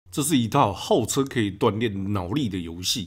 这是一套号称可以锻炼脑力的游戏。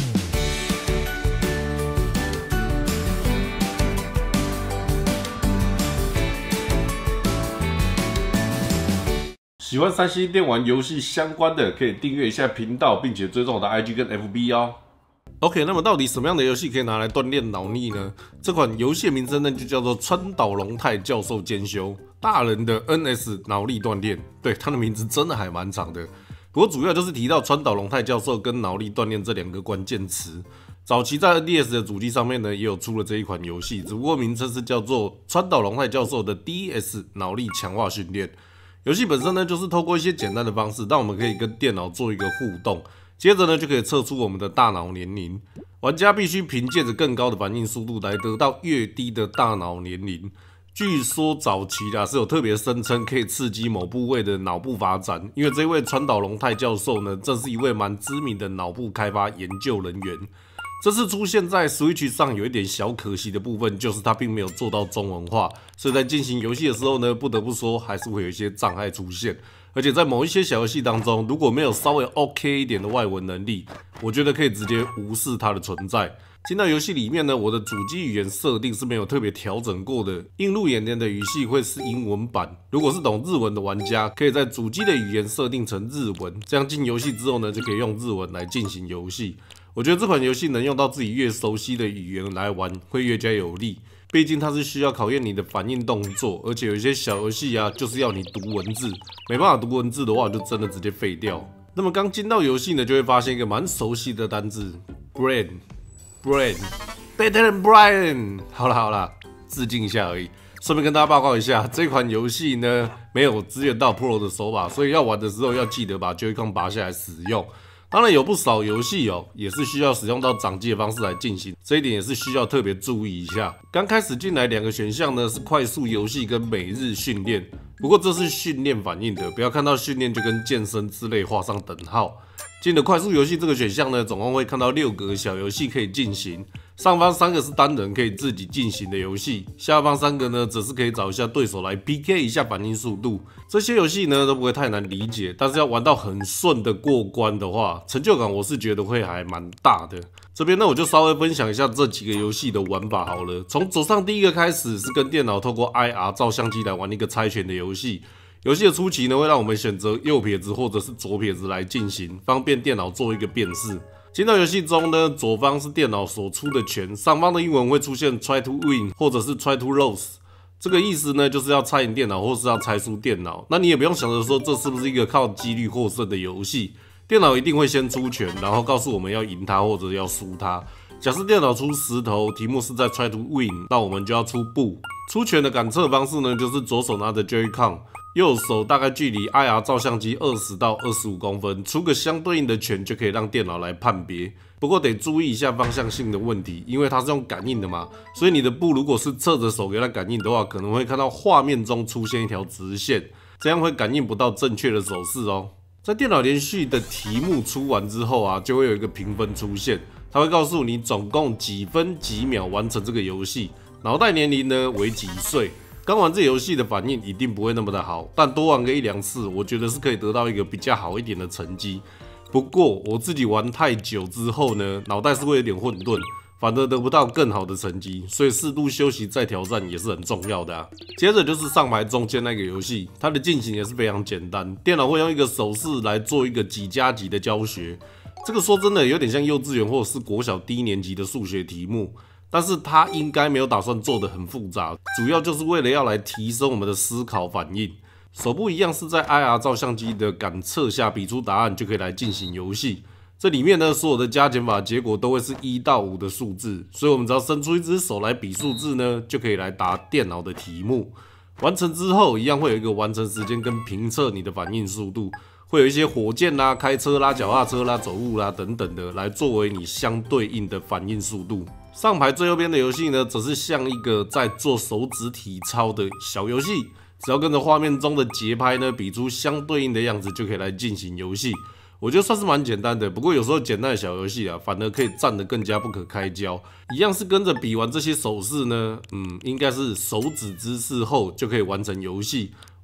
喜欢3C 电玩游戏相关的，可以订阅一下频道，并且追踪我的 IG 跟 FB 哦。OK， 那么到底什么样的游戏可以拿来锻炼脑力呢？这款游戏名称呢就叫做川岛龙太教授兼修大人的 NS 脑力锻炼。对，它的名字真的还蛮长的，不过主要就是提到川岛龙太教授跟脑力锻炼这2个关键词。早期在 NDS 的主机上面呢，也有出了这一款游戏，只不过名称是叫做川岛龙太教授的 DS 脑力强化训练。游戏本身呢，就是透过一些简单的方式，让我们可以跟电脑做一个互动，接着呢就可以测出我们的大脑年龄。玩家必须凭借着更高的反应速度来得到越低的大脑年龄。据说早期是有特别声称可以刺激某部位的脑部发展，因为这位川岛龙太教授呢，正是一位蛮知名的脑部开发研究人员。这次出现在 Switch 上有一点小可惜的部分，就是它并没有做到中文化，所以在进行游戏的时候呢，不得不说还是会有一些障碍出现。而且在某一些小游戏当中，如果没有稍微 OK 一点的外文能力，我觉得可以直接无视它的存在。进到游戏里面呢，我的主机语言设定是没有特别调整过的，映入眼帘的语系会是英文版。如果是懂日文的玩家，可以在主机的语言设定成日文，这样进游戏之后呢，就可以用日文来进行游戏。我觉得这款游戏能用到自己越熟悉的语言来玩，会越加有利。毕竟它是需要考验你的反应动作，而且有一些小游戏就是要你读文字，没办法读文字的话，我就真的直接废掉。那么刚进到游戏呢，就会发现一个蛮熟悉的单字 ，brain，better than Brian。好啦，致敬一下而已。顺便跟大家报告一下，这款游戏呢没有支援到 Pro 的手把，所以要玩的时候要记得把 Joy-Con 拔下来使用。当然有不少游戏也是需要使用到掌机的方式来进行，这一点也是需要特别注意一下。刚开始进来2个选项呢是快速游戏跟每日训练，不过这是训练反应的，不要看到训练就跟健身之类画上等号。进了快速游戏这个选项呢，总共会看到6个小游戏可以进行，上方3个是单人可以自己进行的游戏，下方3个呢则是可以找一下对手来 PK 一下反应速度。这些游戏呢都不会太难理解，但是要玩到很顺的过关的话，成就感我是觉得会还蛮大的。这边呢我就稍微分享一下这几个游戏的玩法好了。从左上第一个开始是跟电脑透过 IR 照相机来玩一个猜拳的游戏。游戏的初期呢，会让我们选择右撇子或者是左撇子来进行，方便电脑做一个辨识。进到游戏中呢，左方是电脑所出的拳，上方的英文会出现 try to win 或者是 try to lose， 这个意思呢就是要猜赢电脑或是要猜输电脑。那你也不用想着说这是不是一个靠几率获胜的游戏，电脑一定会先出拳，然后告诉我们要赢它或者要输它。假设电脑出石头，题目是在 try to win， 那我们就要出布。出拳的感测方式呢，就是左手拿着 Joy-Con， 右手大概距离 IR 照相机20到25公分，出个相对应的拳就可以让电脑来判别。不过得注意一下方向性的问题，因为它是用感应的嘛，所以你的布如果是侧着手给它感应的话，可能会看到画面中出现一条直线，这样会感应不到正确的手势哦。在电脑连续的题目出完之后就会有一个评分出现，它会告诉你总共几分几秒完成这个游戏，脑袋年龄呢为几岁。刚玩这游戏的反应一定不会那么的好，但多玩个1-2次，我觉得是可以得到一个比较好一点的成绩。不过我自己玩太久之后呢，脑袋是会有点混沌，反而得不到更好的成绩，所以适度休息再挑战也是很重要的接着就是上排中间那个游戏，它的进行也是非常简单，电脑会用一个手势来做一个几加几的教学。这个说真的有点像幼稚园或者是国小低年级的数学题目，但是它应该没有打算做得很复杂，主要就是为了要来提升我们的思考反应。手部一样是在 IR 照相机的感测下比出答案，就可以来进行游戏。这里面呢，所有的加减法结果都会是1到5的数字，所以我们只要伸出一只手来比数字呢，就可以来答电脑的题目。完成之后，一样会有一个完成时间跟评测你的反应速度，会有一些火箭啦、开车啦、脚踏车啦、走路啦等等的，来作为你相对应的反应速度。上排最右边的游戏呢，则是像一个在做手指体操的小游戏，只要跟着画面中的节拍呢，比出相对应的样子，就可以来进行游戏。我觉得算是蛮简单的，不过有时候简单的小游戏反而可以战得更加不可开交。一样是跟着比完这些手势呢，应该是手指姿势后就可以完成游戏。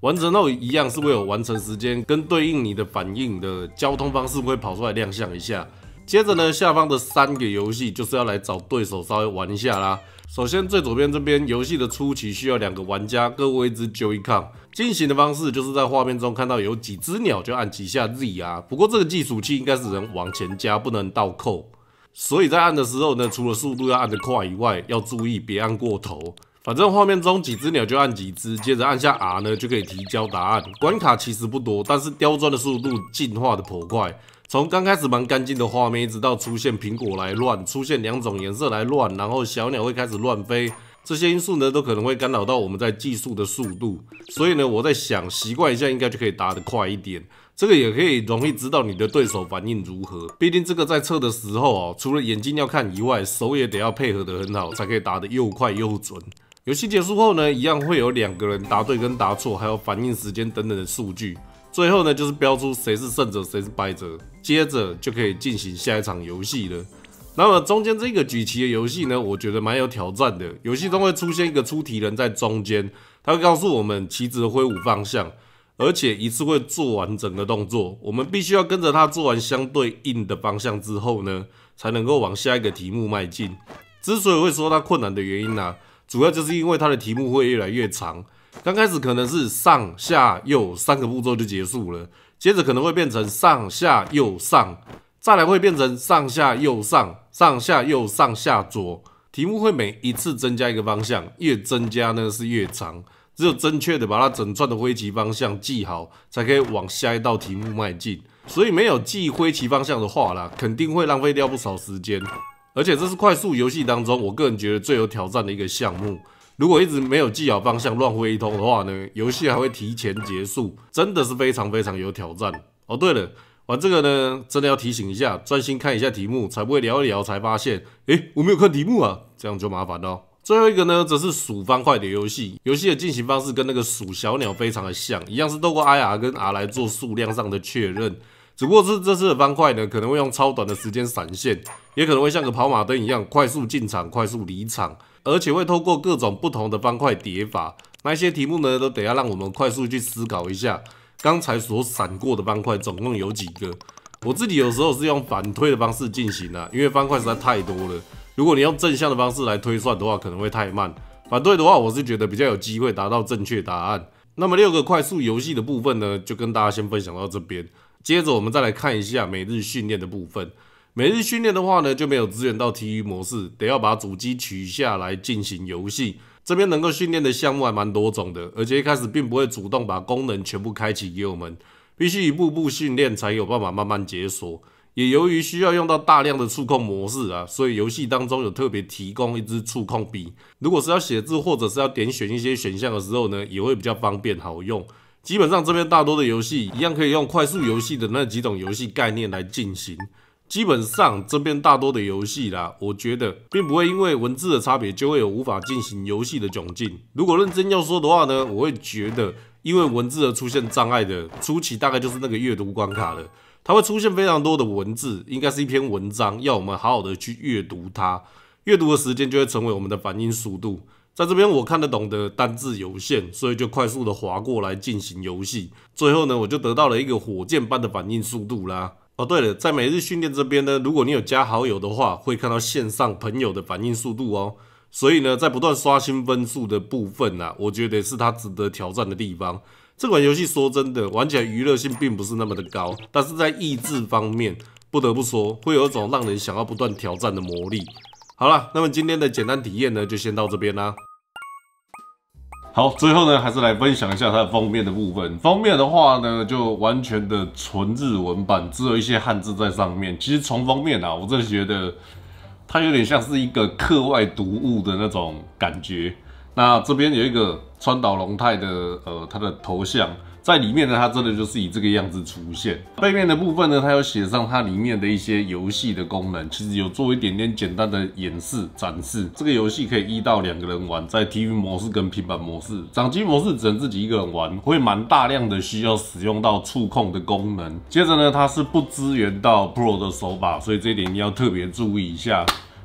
完成后一样是会有完成时间跟对应你的反应的交通方式会跑出来亮相一下。接着呢，下方的3个游戏就是要来找对手稍微玩一下啦。首先最左边这边游戏的初期需要2个玩家各握一支 Joy-Con， 进行的方式就是在画面中看到有几只鸟就按几下 Z 啊。不过这个计数器应该是能往前加，不能倒扣，所以在按的时候呢，除了速度要按得快以外，要注意别按过头。反正画面中几只鸟就按几只，接着按下 R 呢就可以提交答案。关卡其实不多，但是刁钻的速度进化的颇快。从刚开始蛮干净的画面，一直到出现苹果来乱，出现2种颜色来乱，然后小鸟会开始乱飞，这些因素呢都可能会干扰到我们在计数的速度。所以呢，我在想习惯一下，应该就可以打得快一点。这个也可以容易知道你的对手反应如何。毕竟这个在测的时候哦，除了眼睛要看以外，手也得要配合得很好，才可以打得又快又准。游戏结束后呢，一样会有2个人答对跟答错，还有反应时间等等的数据。最后呢，就是标出谁是胜者，谁是败者，接着就可以进行下一场游戏了。那么中间这个举旗的游戏呢，我觉得蛮有挑战的。游戏中会出现一个出题人在中间，他会告诉我们旗子的挥舞方向，而且一次会做完整个动作。我们必须要跟着他做完相对应的方向之后呢，才能够往下一个题目迈进。之所以会说它困难的原因啊，主要就是因为它的题目会越来越长。刚开始可能是上下右3个步骤就结束了，接着可能会变成上下右上，再来会变成上下右上，上下右上下左。题目会每一次增加一个方向，越增加呢是越长。只有正确的把它整串的挥旗方向记好，才可以往下一道题目迈进。所以没有记挥旗方向的话啦，肯定会浪费掉不少时间。而且这是快速游戏当中我个人觉得最有挑战的一个项目。如果一直没有记好方向，乱挥一通的话呢，游戏还会提前结束，真的是非常非常有挑战。哦，对了，玩这个呢，真的要提醒一下，专心看一下题目，才不会聊一聊才发现，我没有看题目啊，这样就麻烦了。最后一个呢，则是数方块的游戏。游戏的进行方式跟那个数小鸟非常的像，一样是透过 IR 跟 R 来做数量上的确认。只不过是这次的方块呢，可能会用超短的时间闪现，也可能会像个跑马灯一样快速进场、快速离场，而且会透过各种不同的方块叠法。那些题目呢，都得要让我们快速去思考一下，刚才所闪过的方块总共有几个。我自己有时候是用反推的方式进行啊，因为方块实在太多了。如果你用正向的方式来推算的话，可能会太慢。反推的话，我是觉得比较有机会达到正确答案。那么6个快速游戏的部分呢，就跟大家先分享到这边。接着我们再来看一下每日训练的部分。每日训练的话呢，就没有支援到 TV 模式，得要把主机取下来进行游戏。这边能够训练的项目还蛮多种的，而且一开始并不会主动把功能全部开启给我们，必须一步步训练才有办法慢慢解锁。也由于需要用到大量的触控模式啊，所以游戏当中有特别提供一支触控笔。如果是要写字或者是要点选一些选项的时候呢，也会比较方便好用。基本上这边大多的游戏一样可以用快速游戏的那几种游戏概念来进行。基本上这边大多的游戏啦，我觉得并不会因为文字的差别就会有无法进行游戏的窘境。如果认真要说的话呢，我会觉得因为文字而出现障碍的初期大概就是那个阅读关卡了。它会出现非常多的文字，应该是一篇文章，要我们好好的去阅读它。阅读的时间就会成为我们的反应速度。在这边我看得懂的单字有限，所以就快速的滑过来进行游戏。最后呢，我就得到了一个火箭般的反应速度啦。哦，对了，在每日训练这边呢，如果你有加好友的话，会看到线上朋友的反应速度哦。所以呢，在不断刷新分数的部分啊，我觉得是它值得挑战的地方。这款游戏说真的，玩起来娱乐性并不是那么的高，但是在益智方面，不得不说会有一种让人想要不断挑战的魔力。好了，那么今天的简单体验呢，就先到这边啦。好，最后呢，还是来分享一下它的封面的部分。封面的话呢，就完全的纯日文版，只有一些汉字在上面。其实从封面啊，我真的觉得它有点像是一个课外读物的那种感觉。那这边有一个川岛龙太的他的头像在里面呢，它真的就是以这个样子出现。背面的部分呢，它有写上它里面的一些游戏的功能，其实有做一点点简单的演示展示。这个游戏可以1到2个人玩，在 TV 模式跟平板模式，掌机模式只能自己一个人玩，会蛮大量的需要使用到触控的功能。接着呢，它是不支援到 Pro 的手把，所以这一点你要特别注意一下。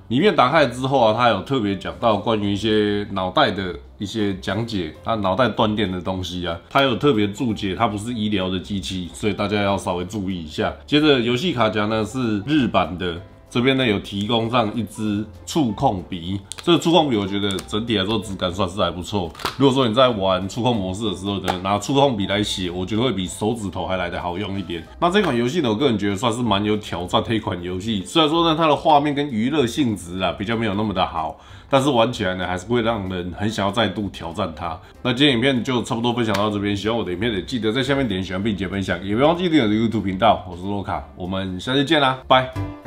里面打开之后啊，它有特别讲到关于一些脑袋的一些讲解，它脑袋断电的东西啊，它有特别注解，它不是医疗的机器，所以大家要稍微注意一下。接着游戏卡夹呢是日版的。这边呢有提供上一支触控笔，这个触控笔我觉得整体来说质感算是还不错。如果说你在玩触控模式的时候呢，拿触控笔来写，我觉得会比手指头还来得好用一点。那这款游戏呢，我个人觉得算是蛮有挑战的一款游戏。虽然说呢它的画面跟娱乐性质啊比较没有那么的好，但是玩起来呢还是会让人很想要再度挑战它。那今天影片就差不多分享到这边，喜欢我的影片也记得在下面点喜欢并且分享，也别忘记订阅我的 YouTube 频道。我是洛卡，我们下期见啦，拜。